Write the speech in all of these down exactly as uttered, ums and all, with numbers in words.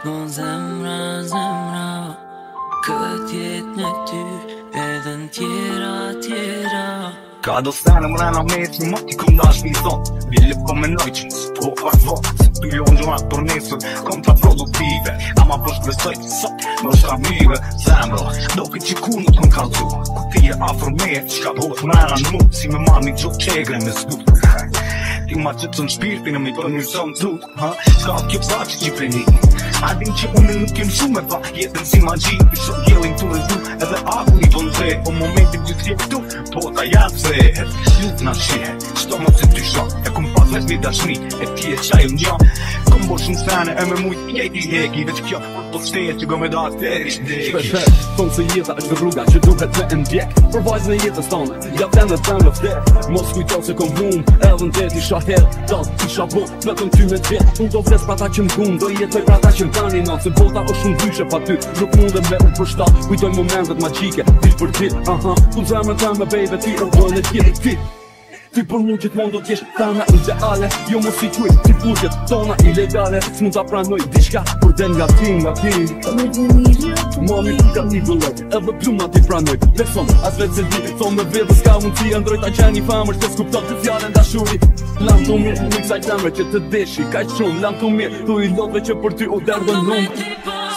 Mon zemra, zemra Këtë jetë në ty edhe në tjera, tjera Ka do stane më rena me që më t'i këm dash mi thot Bile po menoj që nësë po pak vot Se t'u jo në gjumat për nesër kom t'a produktive Ama për shpresoj të sot më shtramive Zemro, do këtë që ku nuk më kalzu Ku ti e afër me që ka bot më rena në mu Si me marrë një gjotë qegre me s'dut Ti ma që të në shpirtin e mi për një zonë t'ut Ska kjo pa që që preni Adin që unë nuk kem shumë e va Jetën si magji Pisho gjelin të rëzdu Edhe aku i bon tre Po momentin që t'jep tu Po ta jatë se Lut na shihe Qto më të ty shok E kum pas veç një dashni E ti e qaj në gjo Kum bo shumë sene E me mujt pjeti heki Veç kjo Po steje që go me da të teri Shpesher Thonë se jeta është rruga që duhet me ndjek Për vajzën e jetës tonë Ja të në të në vdek Mos kujton se kom hum Edhe në jet isha her Dal isha bo Vetëm ty me tjet Unë do vdes pra ta që m'gun Do jetoj pra ta që m'tani not Se bota është shumë dyshe pa ty Nuk mundem me u përshtat Kujtoj momentet magjike Dish për dit Aha Ku zemrën të me bejve ti Në vënë e tjetë ti Ti për mu gjithmonë do t'jesh tana ideale Jo mos i quj ti burgjet tona ilegale S'mund t'a pranoj diçka Për den nga ti, nga ti Mami ka ti vëlloj Edhe pluma ti pranoj Beson, as vetë se di Thonë me vedë s'ka mund ti Androj t'a qeni famër Se s'kupton të fjallën dashuri Lam të mirë, në kësaj temre që të deshi Ka i shumë, lam të mirë Tu i lotve që për ty u derdë në nëmë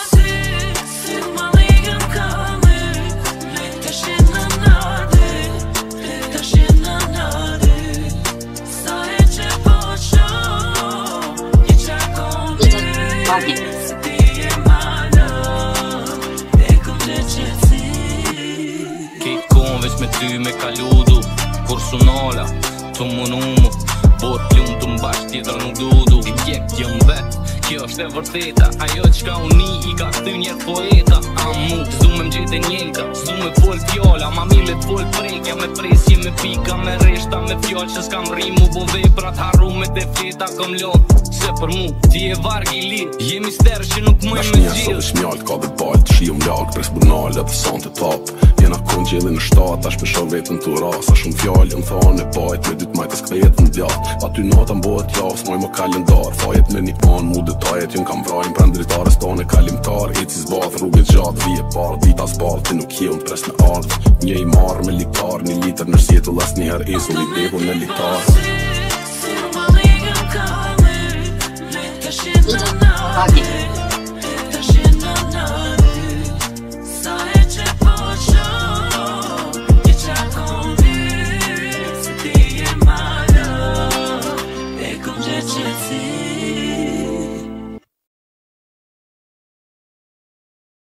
Kejt kon veç me ty me kaludu Kur sunala, të mënumu Bot plum të mbash tjetër nuk dudu I tjek t'jëm vet, kjo është e vërteta Ajo qka uni i ka këty njerë poeta Amu, zdu me mgjete njenka Zdu me fol fjolla, ma mile t'fol prekja Me presje, me pika, me reshta, me fjoll Që s'kam rimu, bo veprat haru me te fleta Kom lon, se për mu, ti e varg i lir Je mister që nuk mëj me gjithë Sot është mjall, ka dhe balt, shium lak Pres burnal, edhe sant e top Jena kon gjellin në shtat, tash me shon vetën të rasa Shumë fjall, jën thanë e bajt Me dytë majtës kthejet në djat Pa ty nata mbohet jas, moj më kalendar Fajet me një anë, mu detajet Jën kam vrajnë pran dritares tane kalimtar Eci zbath, rrugët gjatë, vije par Dita s'balt, ti nuk je unë pres me ardh Një i marrë me likar, një liter në sjetu Las njëher esu, një behu me likar Fuck it.